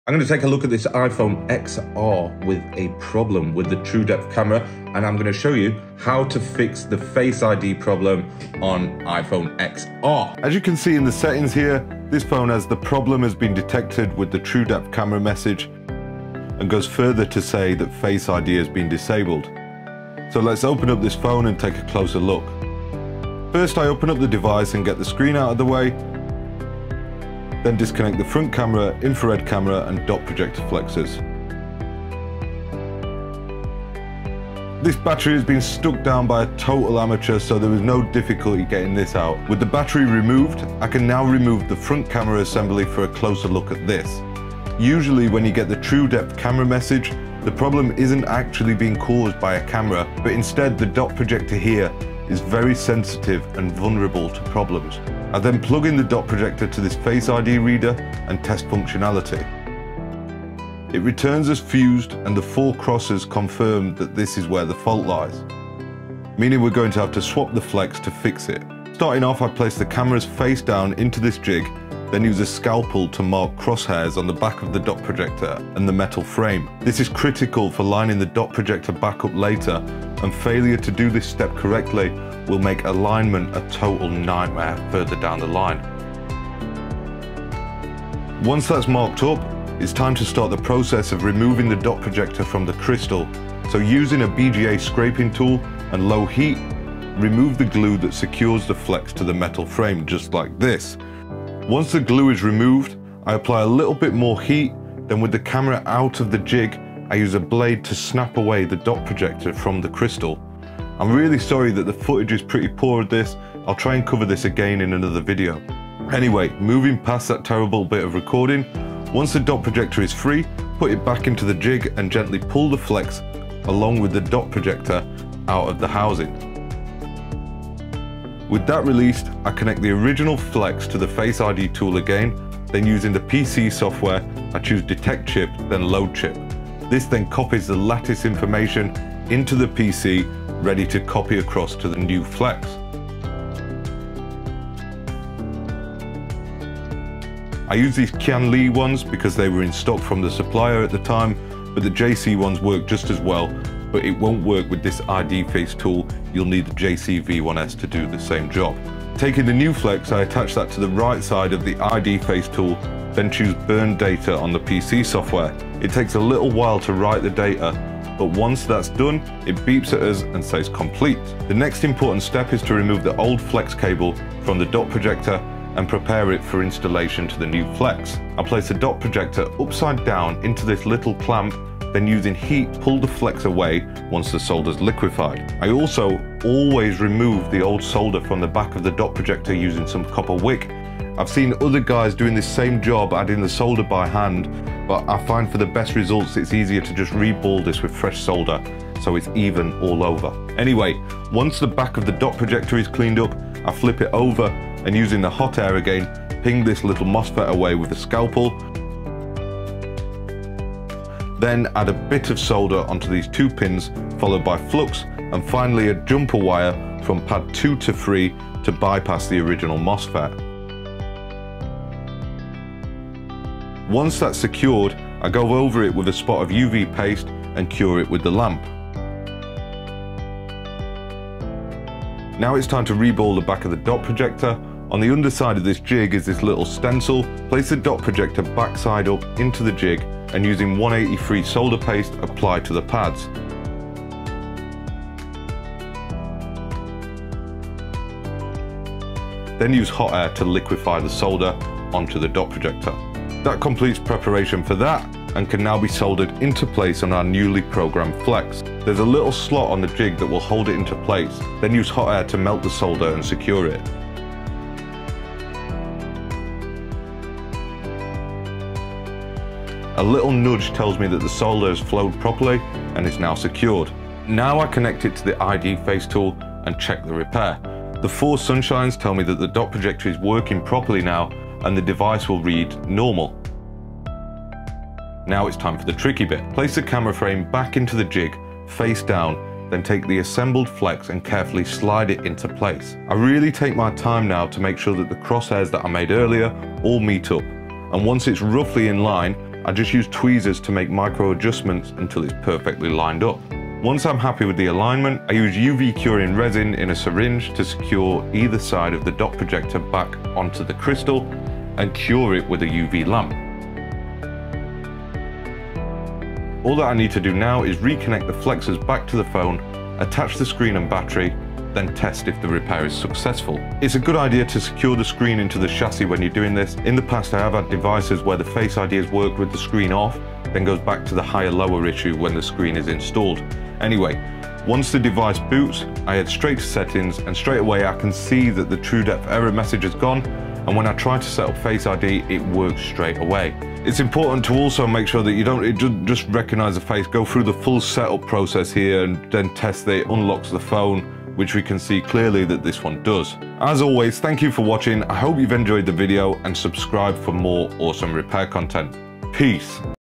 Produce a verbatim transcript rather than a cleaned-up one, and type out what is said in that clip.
I'm going to take a look at this iPhone X R with a problem with the TrueDepth camera, and I'm going to show you how to fix the Face I D problem on iPhone X R. As you can see in the settings here, this phone has the problem has been detected with the TrueDepth camera message, and goes further to say that Face I D has been disabled. So let's open up this phone and take a closer look. First, I open up the device and get the screen out of the way. Then disconnect the front camera, infrared camera and dot projector flexes. This battery has been stuck down by a total amateur, so there was no difficulty getting this out. With the battery removed, I can now remove the front camera assembly for a closer look at this. Usually when you get the TrueDepth camera message, the problem isn't actually being caused by a camera, but instead the dot projector here is very sensitive and vulnerable to problems. I then plug in the dot projector to this Face I D reader and test functionality. It returns as fused, and the four crosses confirm that this is where the fault lies, meaning we're going to have to swap the flex to fix it. Starting off, I place the camera's face down into this jig, then use a scalpel to mark crosshairs on the back of the dot projector and the metal frame. This is critical for lining the dot projector back up later, and failure to do this step correctly will make alignment a total nightmare further down the line. Once that's marked up, it's time to start the process of removing the dot projector from the crystal. So using a B G A scraping tool and low heat, remove the glue that secures the flex to the metal frame, just like this. Once the glue is removed, I apply a little bit more heat, then with the camera out of the jig, I use a blade to snap away the dot projector from the crystal. I'm really sorry that the footage is pretty poor at this. I'll try and cover this again in another video. Anyway, moving past that terrible bit of recording, once the dot projector is free, put it back into the jig and gently pull the flex along with the dot projector out of the housing. With that released, I connect the original flex to the Face I D tool again, then using the P C software, I choose Detect Chip, then Load Chip. This then copies the lattice information into the P C, ready to copy across to the new flex. I use these Qian Li ones because they were in stock from the supplier at the time, but the J C ones work just as well, but it won't work with this I D face tool. You'll need the J C V one S to do the same job. Taking the new flex, I attach that to the right side of the I D face tool, then choose Burn Data on the P C software. It takes a little while to write the data, but once that's done, it beeps at us and says complete. The next important step is to remove the old flex cable from the dot projector and prepare it for installation to the new flex. I place the dot projector upside down into this little clamp, then using heat pull the flex away once the solder's liquefied. I also always remove the old solder from the back of the dot projector using some copper wick. I've seen other guys doing this same job, adding the solder by hand, but I find for the best results it's easier to just reball this with fresh solder so it's even all over. Anyway, once the back of the dot projector is cleaned up, I flip it over and using the hot air again, ping this little MOSFET away with a scalpel. Then add a bit of solder onto these two pins, followed by flux, and finally a jumper wire from pad two to three to bypass the original MOSFET. Once that's secured, I go over it with a spot of U V paste and cure it with the lamp. Now it's time to reball the back of the dot projector. On the underside of this jig is this little stencil. Place the dot projector backside up into the jig and using one eighty-three solder paste, apply to the pads. Then use hot air to liquefy the solder onto the dot projector. That completes preparation for that and can now be soldered into place on our newly programmed flex. There's a little slot on the jig that will hold it into place, then use hot air to melt the solder and secure it. A little nudge tells me that the solder has flowed properly and is now secured. Now I connect it to the I D face tool and check the repair. The four sunshines tell me that the dot projector is working properly now and the device will read normal. Now it's time for the tricky bit. Place the camera frame back into the jig, face down, then take the assembled flex and carefully slide it into place. I really take my time now to make sure that the crosshairs that I made earlier all meet up, and once it's roughly in line, I just use tweezers to make micro adjustments until it's perfectly lined up. Once I'm happy with the alignment, I use U V curing resin in a syringe to secure either side of the dot projector back onto the crystal and cure it with a U V lamp. All that I need to do now is reconnect the flexors back to the phone, attach the screen and battery, then test if the repair is successful. It's a good idea to secure the screen into the chassis when you're doing this. In the past I have had devices where the Face I D has worked with the screen off, then goes back to the higher lower issue when the screen is installed. Anyway, once the device boots, I head straight to settings and straight away I can see that the TrueDepth error message has gone, and when I try to set up Face I D, it works straight away. It's important to also make sure that you don't just recognize the face, go through the full setup process here and then test that it unlocks the phone, which we can see clearly that this one does. As always, thank you for watching. I hope you've enjoyed the video and subscribe for more awesome repair content. Peace.